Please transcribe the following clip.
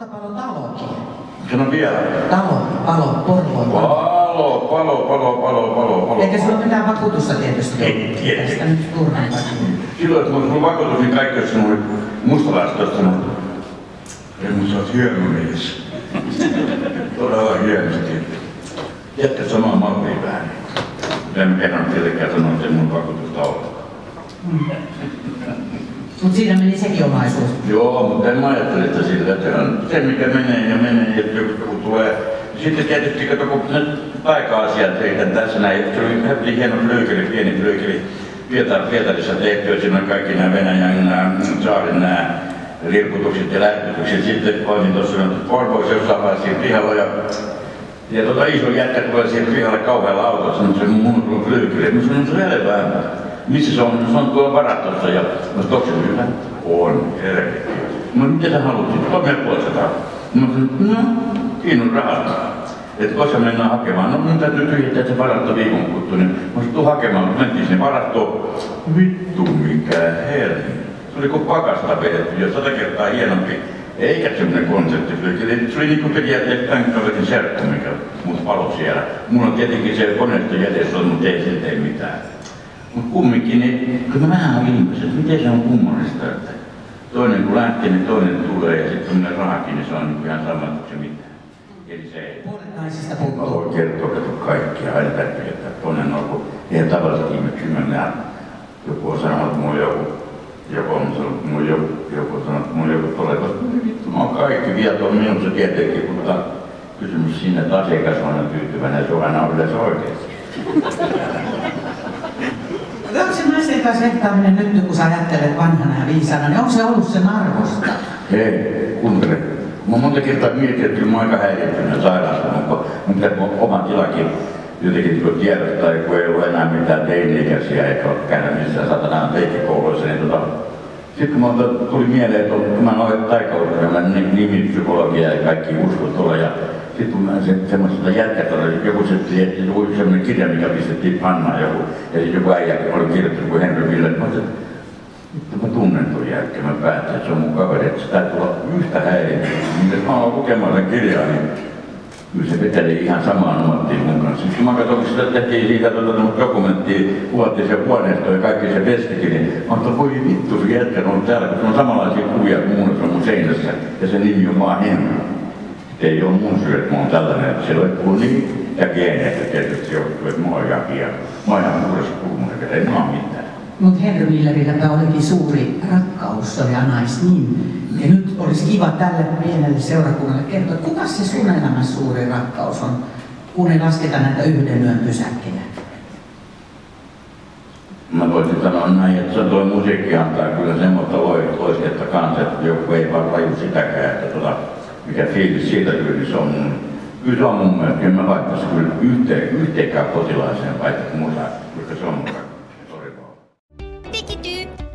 Kohta palo talokin. Sano vielä. Palo, Porvoon Palo. Eikä sulla mitään vakuutusta tietysti ole. Ei tiedä. Tästä nyt turhan takia. Silloin, kun mun vakuutus, niin kaikki olisi sanonut mustalaistosta sanonut, että sä oot hieno mies. Todella hienosti. Jätkä samaa mallia vähän. En kerran tietenkään sanonut, että mun vakuutusta on. Mut siinä meni sekin omaisuus. Joo, mutta en mä ajattele, että sillä, että se mikä menee, että joku tulee. Sitten tietysti, kun nyt taika-asiat teidän tässä näin, se oli hieno flyykeli, pieni flyykeli. Pietarissa tehty, siinä on kaikki nämä Venäjän saarin nämä lirkutukset ja lähetykset. Sitten olin tuossa Porvoossa jossain vaiheessa siinä pihalla ja iso jätkä tulee siihen pihalle kauhealla autossa, mutta se mun on flyykeli. Mä sanoin, että se on selvää. Missä se on? Se on tuolla varastossa ja mä sanoin, onko se hyvä? On, herketti. No mitä sä halusit? 350. Mä sanoin, no, siinä on rahat. Että koska mennään hakemaan, no minun täytyy tyhjentää se varasto viikon kuluttua, niin mä sanoin, tuu hakemaan, kun mentiin sinne varastoon. Vittu mikä helmi. Se oli kuin pakasta vedetty ja 100 kertaa hienompi. Eikä semmoinen konseptiflyykeli. Se oli niinku periaatteessa tämän kaverin serkku, mikä mut palo siellä. Mulla on tietenkin se koneisto jäljessä, mutta ei siltä ei mitään. Mutta kumminkin, niin kyllä mä vähän olen ihmisiä, että miten se on kummallista, että toinen kun lähtee, niin toinen tulee ja sitten kun rahakin, niin se on niin ihan sama, että se mitään. Eli se ei. Naisista puuttuu. Mä voin kertoa, että kaikkia aina täytyy, että toinen on ollut ihan tavalliset ihmiset kymmenään. Joku on sanonut mulle joku on sanonut mulle joku tulee, koska vittu, mä oon kaikki viaton minussa tietenkin, mutta kysymys siinä, että asiakas on aina tyytyväinen ja se on aina yleensä oikeasti. Onko se naisten kanssa vehtaaminen nyt, kun sä ajattelet vanhana ja viisana, niin onko se ollut sen arvosta? Hei, kuuntele. Mä monta kertaa mietin, että kyllä mä oon aika häiriöttynyt sairaasta, mutta mun pitää oma tilakin jotenkin tiedostaa, kun ei ole enää mitään teini-ikäisiä eikä ole käydä missään satanaan leikkikouluissa, niin sitten kun tuli mieleen, että kun mä olen taikaurheilija, nimipsykologia ja kaikki uskot tuolla, ja sitten kun mä semmoisesta jätkät oli, joku semmoinen kirja, mikä pistettiin pannaan joku, ja joku äijä oli kirjoittanut kuin Henry Miller, mä ajattelin, että mä tunnen tuon jätkän, mä päätin, että se on mun kaveri, että se täytyy olla yhtä häiriötä. Miten mä aloin lukemaan sen kirjaa, niin kyllä se veteli ihan samaan ammattiin mun kanssa. Sitten kun mä katsoin, kun sitä tehtiin siitä dokumenttia, kuvattiin se huoneisto ja kaikki se veskikin, niin mä ajattelin, voi vittu, se jätkä on ollut täällä, kun se on samanlaisia kuvia kuin mun, se on mun seinässä, ja se nimi on vaan Henry. Ei ole mun syy, että mä oon tällainen, että siellä on nimi ja geeneet, tietysti johtuu, että mä oon ihan pian. Mä oon ihan puhdasta pulmunen, että ei mä oon mitään. Mutta Henry Millerillä olikin suuri rakkaus, se oli Anais niin. Ja nyt olisi kiva tälle pienelle seurakunnalle kertoa, että kuka se sun elämässä suuri rakkaus on, kun ei lasketa näitä yhden yön pysäkkejä? Mä voisin sanoa näin, että se toi musiikki antaa kyllä semmoista loistetta kanssa, että joku ei vaan raju sitäkään, että mikä fiilis siitä kyllä se on mun. Kyllä se on mun mielestä, kyllä mä laittaisin kyllä yhteenkään potilaaseen paitsi musaa, koska se on mun rakkaus. Sori vaan.